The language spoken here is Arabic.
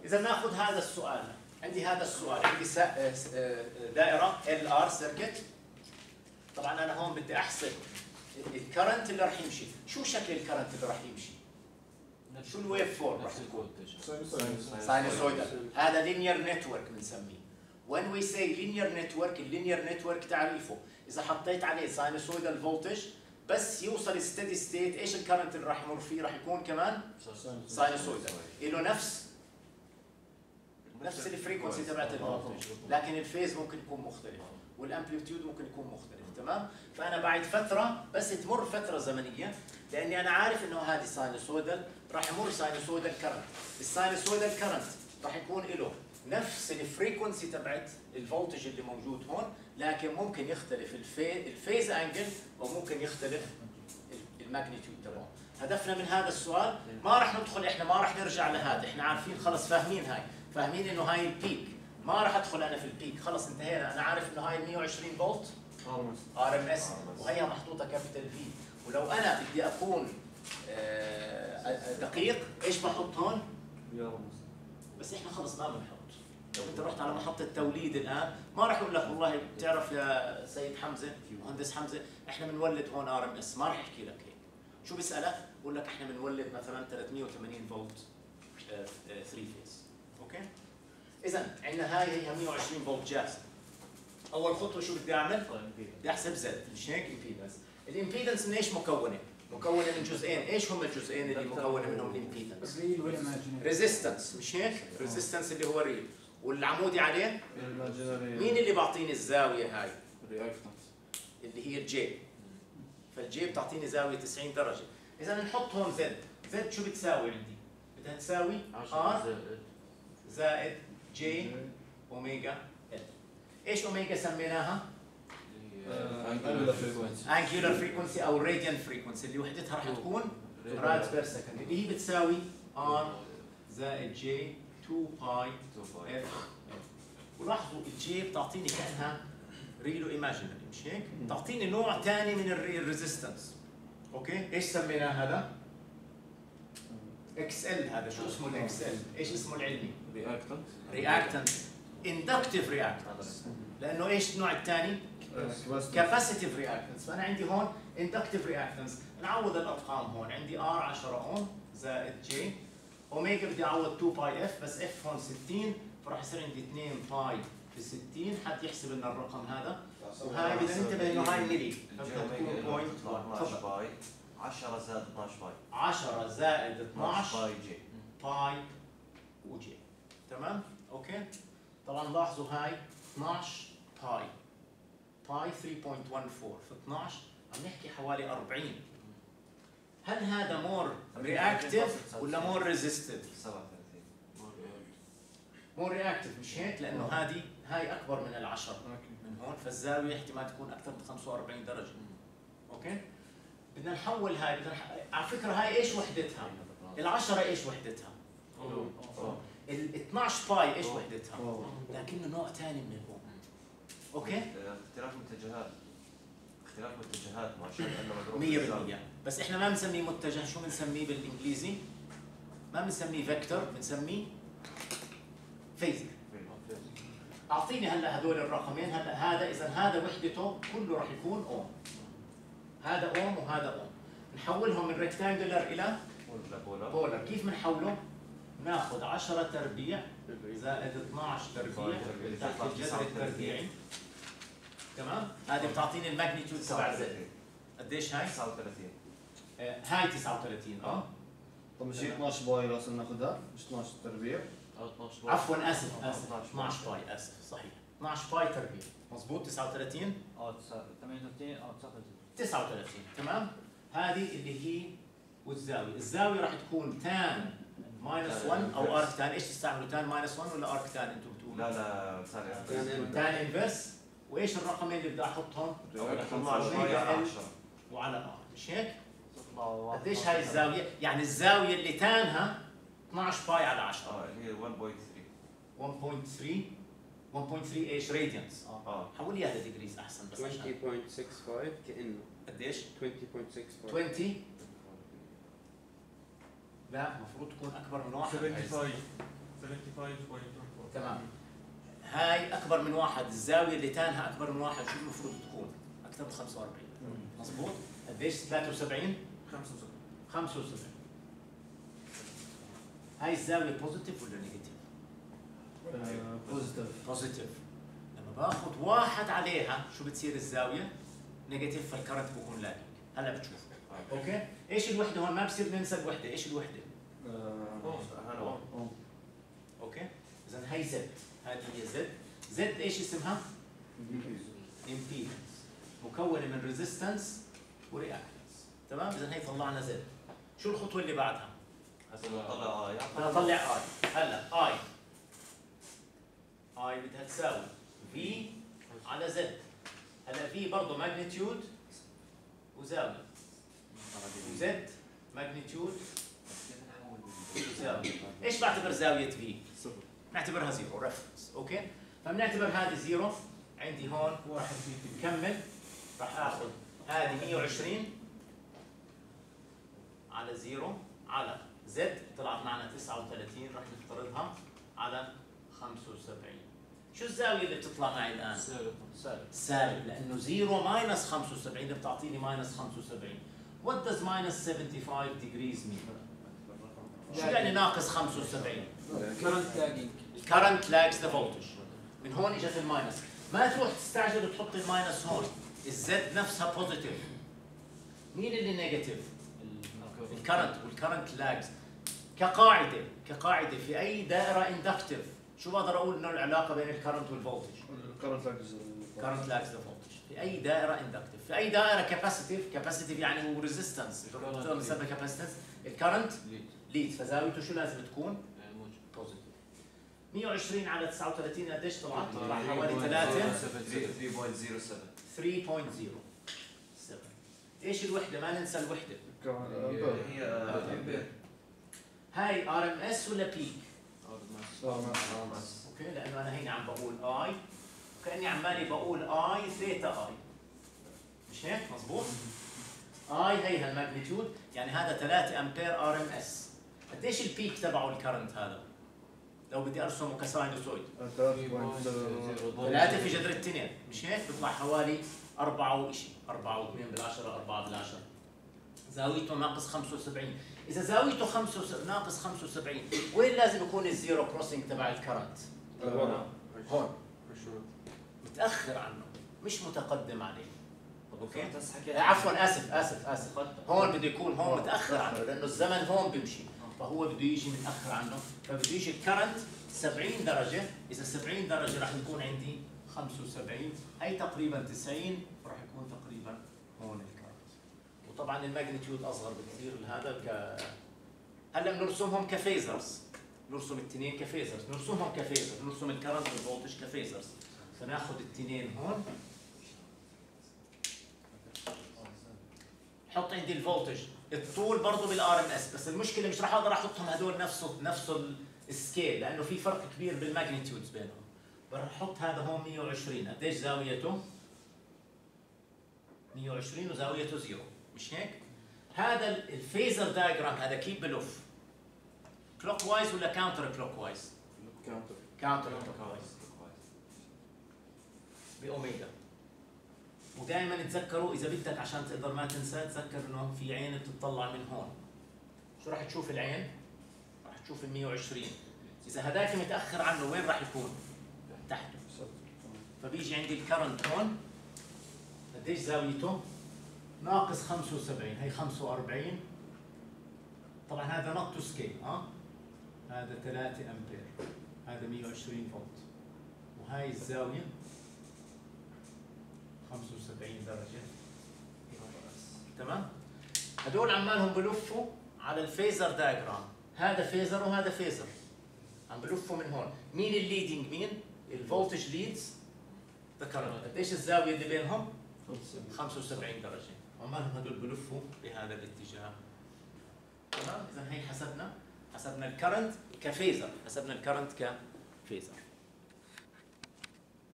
اذا ناخذ هذا السؤال، عندي هذا السؤال، عندي دائره LR سيركت. طبعا انا هون بدي احسب الكرنت اللي راح يمشي. شو شكل الكرنت اللي راح يمشي؟ شو الويف فورم راح تكون؟ ساينوسويدال. هذا لينير نتورك بنسميه. when we say linear network، اللينير نتورك تعريفه اذا حطيت عليه ساينوسويدال فولتج بس يوصل ستيدي ستيت، ايش الكرنت اللي راح يمر فيه؟ راح يكون كمان ساينوسويدال، له نفس الفريكونسي تبعت الفولتج، لكن الفيز ممكن يكون مختلف والامبليتيود ممكن يكون مختلف. تمام؟ فانا بعد فتره بس تمر فتره زمنيه، لاني انا عارف انه هذه ساينوسويدال، راح يمر ساينوسويدال كرنت. الساينوسويدال كرنت راح يكون له نفس الفريكونسي تبعت الفولتج اللي موجود هون، لكن ممكن يختلف الفيز انجل وممكن يختلف الماجنتيود تبعه. هدفنا من هذا السؤال ما راح ندخل، احنا ما راح نرجع لهذا، احنا عارفين خلص، فاهمين هاي، فاهمين انه هاي البيك، ما راح ادخل انا في البيك، خلص انتهينا. انا عارف انه هاي 120 فولت RMS وهيها محطوطه كابيتال في. ولو انا بدي اكون دقيق، ايش بحط هون؟ بس احنا خلص ما بنحط. لو انت رحت على محطه توليد الان ما راح يقول لك والله بتعرف يا سيد حمزه، مهندس حمزه، احنا بنولد هون RMS، ما راح يحكي لك هيك. شو بيسالك؟ بقول لك احنا بنولد مثلا 380 فولت 3 فيز. اوكي؟ اذا عندنا هاي هي 120 فولت جاهزه. اول خطوه شو بدي اعمل؟ بدي احسب زد، مش هيك؟ امبيدنس. الامبيدنس من ايش مكونه؟ مكونه من جزئين، ايش هم الجزئين اللي مكونه منهم الامبيدنس؟ ريزيستنس، مش هيك؟ ريزيستنس اللي هو ريل، والعمودي عليه مين اللي بعطيني الزاويه هاي؟ اللي هي الجي. فالجي بتعطيني زاويه 90 درجه. اذا نحط هون زد، زد شو بتساوي عندي؟ بدها تساوي ار زائد جي اوميجا ال. ايش اوميجا سميناها؟ انجولار فريكونسي او راديان فريكونسي، اللي وحدتها راح تكون راد بير سكند، اللي هي بتساوي ار زائد جي 2 باي اف. ولاحظوا الجي بتعطيني كانها ريلو ايماجينري، مش هيك؟ بتعطيني نوع ثاني من الريزيستنس. اوكي؟ ايش سميناه هذا؟ اكس ال. هذا شو اسمه الاكس ال؟ ايش اسمه العلمي؟ رياكتنت. اندكتيف رياكتنس. لانه ايش النوع الثاني؟ كاباسيتيف رياكتنس. فانا عندي هون اندكتيف رياكتنس. نعوض الارقام هون، عندي ار 10 اوم زائد جي اوميجا، بدي اعوض 2 باي اف، بس اف هون 60، فراح يصير عندي 2 باي في 60. حد يحسب لنا الرقم هذا، وهاي بدنا ننتبه انه هاي ملي، فبدها تكون بوينت 12 باي. 10 زائد 12 باي. 10 زائد 12 باي جي. باي وجي. تمام؟ اوكي؟ طبعا لاحظوا هاي 12 باي 3.14 في 12 عم نحكي حوالي 40. هل هذا مور رياكتيف ولا مور ريزيستيف؟ 37. مور رياكتيف، مش هيك؟ لانه هاي اكبر من ال10 من هون، فالزاويه احتمال تكون اكثر من 45 درجه. اوكي؟ بدنا نحول هاي، على فكره هاي ايش وحدتها؟ ال10 ايش وحدتها؟ ال 12 باي ايش وحدتها؟ لكنه نوع ثاني من الأوم. اوكي؟ اختلاف متجهات ما شاء الله 100%. بس احنا ما بنسميه متجه، شو بنسميه بالانجليزي؟ ما بنسميه فيكتور، بنسميه فيزر. اعطيني هلا هذول الرقمين، هلا هذا اذا هذا وحدته كله راح يكون اوم. هذا اوم وهذا اوم. نحولهم من ريكتانجولار الى بولر. كيف بنحوله؟ ناخذ 10 تربيع زائد 12 تربيع تحت الجذر التربيعي. تمام؟ هذه بتعطيني الماجنتيود تبع زد. قديش هاي؟ 39. هاي 39. طب مش 12 باي اصلا ناخذها؟ مش 12 تربيع؟ عفوا اسف 12 باي، اسف صحيح 12 باي تربيع، مضبوط. 39 38 39. تمام؟ هذه اللي هي والزاويه، الزاويه راح تكون تان ماينس 1 او ارك تان. ايش تستعملوا، تان ماينس 1 ولا ارك تان انتم بتقولوا؟ لا تان انفرس. وايش الرقمين اللي بدي احطهم؟ 12 وعلى ار، مش هيك؟ قديش هاي الزاويه؟ يعني الزاويه اللي تانها 12 باي على 10. هي 1.3. 1.3 ايش؟ راديانس. حول لي اياها ديجريز احسن بس عشان 20.65 كانه قديش؟ 20.65 20. لا المفروض تكون اكبر من 1. 75 تمام. هاي اكبر من واحد، الزاويه اللي تانها اكبر من واحد، شو المفروض تكون؟ اكثر من 45. مضبوط؟ قديش 73؟ 75. هاي الزاويه بوزيتيف ولا نيجاتيف؟ بوزيتيف. لما باخذ واحد عليها شو بتصير الزاويه؟ نيجاتيف، فالكرنت بكون لاجنج. هلا بتشوفوا. اوكي؟ ايش الوحده هون؟ ما بصير ننسى الوحده، ايش الوحده؟ اوكي؟ اذا هي زد، هذه هي زد. زد ايش اسمها؟ امبيدنس، مكونه من ريزيستنس ورياكتنس. تمام؟ اذا هي طلعنا زد. شو الخطوه اللي بعدها؟ طلع اي. بدنا نطلع اي. هلا اي بدها تساوي في على زد. هلا في برضه ماجنتيود وزاويه، وزد ماجنتيود وزاويه. ايش بعتبر زاويه في؟ صفر. نعتبرها زيرو ريفرنس. اوكي؟ فبنعتبر هذه زيرو. عندي هون واحد كمل، راح اخذ هذه 120 على زيرو على زد، طلعت معنا 39، راح نفترضها على 75. شو الزاويه اللي بتطلع معي الان؟ سالب، لانه 0 ماينس 75 بتعطيني ماينس 75. What does minus 75 degrees mean؟ شو يعني ناقص 75؟ current lags the voltage. من هون اجت الماينس. ما تروح تستعجل وتحط الماينس هون، الزد نفسها بوزيتيف. مين اللي نيجاتيف؟ الكرنت، والكرنت لاجز. كقاعده في اي دائره اندكتيف شو بقدر اقول انه العلاقه بين الكرنت والفولتج؟ كرنت لاجز ذا فولتج. في اي دائره اندكتيف، في اي دائره كاباسيتيف يعني هو ريزيستنس، بنسميها كاباسيتنس. الكرنت ليد، فزاويته شو لازم تكون؟ بوزيتيف. 120 على 39 قديش طلعت؟ طلع حوالي 3.07. ايش الوحده؟ ما ننسى الوحده. هي امبير. هاي ار ام اس ولا بيك؟ RMS. اوكي، لانه انا هنا عم بقول اي، وكاني عمالي بقول اي ثيتا اي. مش هيك؟ مضبوط؟ اي هي هالماجنتيود، يعني هذا 3 امبير ار ام اس. قديش البيك تبعه الكرنت هذا؟ لو بدي ارسمه كساينوسويد 3 في جذر التنين، مش هيك؟ بيطلع حوالي 4 وشيء، 4.2 4 زاويته ناقص 75. إذا زاويته ناقص 75، وين لازم يكون الزيرو كروسنج تبع الكرنت؟ هون. متأخر عنه، مش متقدم عليه. اوكي؟ عفوا اسف. هون بده يكون هون متأخر عنه، لأنه الزمن هون بيمشي، فهو بده يجي متأخر عنه، فبده يجي الكرنت 70 درجة، إذا 70 درجة راح يكون عندي 75، هي تقريبا 90، راح يكون تقريبا هون الكرنت. وطبعا الماجنتيود أصغر بكثير هذا هلا بنرسمهم كفيزرز، نرسم التنين كفيزرز، نرسمهم كفيزرز، نرسم الكرنت والفولتج كفيزرز. فناخذ التنين هون، حط عندي الفولتج، الطول برضه بالار ام اس، بس المشكله مش راح اقدر احطهم هدول نفس السكيل، لانه في فرق كبير بالماجنتيودز بينهم. راح احط هذا هون 120، قديش زاويته؟ 120 وزاويته 0، مش هيك؟ هذا الفيزر دايجرام هذا كيف بلف؟ كلوك وايز ولا كاونتر كلوك وايز؟ كاونتر كلوك وايز باوميجا. ودائما تذكروا اذا بدك عشان تقدر ما تنسى، تذكر انه في عين بتطلع من هون. شو راح تشوف العين؟ راح تشوف ال 120. اذا هذاك متاخر عنه وين راح يكون؟ تحته. فبيجي عندي الكرنت هون، قديش زاويته؟ ناقص 75، هي 45. طبعا هذا نوت تو سكيل، هذا 3 امبير، هذا 120 فولت، وهي الزاويه 75 درجه. تمام؟ هدول عمالهم بلفوا على الفيزر دايجرام، هذا فيزر وهذا فيزر، عم بلفوا من هون. مين الليدنج؟ مين؟ الفولتج ليدز ذا كرنت. قديش الزاويه اللي بينهم؟ 75 درجه. عمالهم هدول بلفوا بهذا الاتجاه. تمام؟ اذا هي حسبنا الكرنت كفيزر، حسبنا الكرنت كفيزر.